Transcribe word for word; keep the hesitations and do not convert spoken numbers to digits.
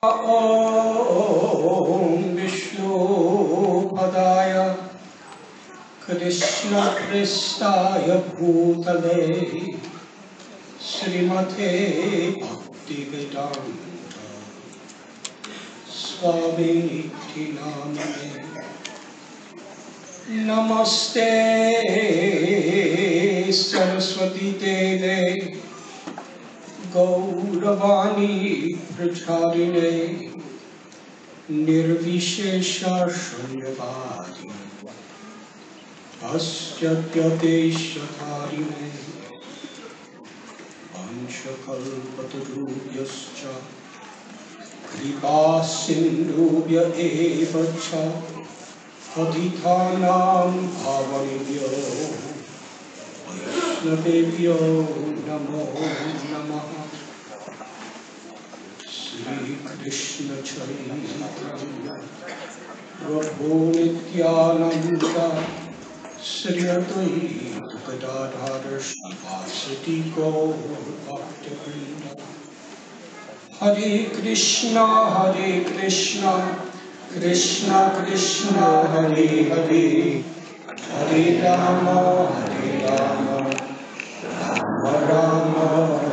Om Vishnu Padaya Krishna Prestaya Bhutale Srimate Bhaktivedanta Swami Namane Namaste Saraswati Deve Gauravani Pracharine Nirvishesha Shunyavadi Paschatyadesh-charine Vanchakalpatarubhyascha Kripa-sindhubhya eva cha Padithanam bhavanebhyo Vaishnavebhyo namo namaha. Shri Krishna Chaitanya Prabhu Nityananda Shri Advaita Gadadhara Shivasati Gaur Bhaktivinoda Hare Krishna Hare Krishna Krishna Krishna Hare Hare Hare Rama Hare Rama Rama Rama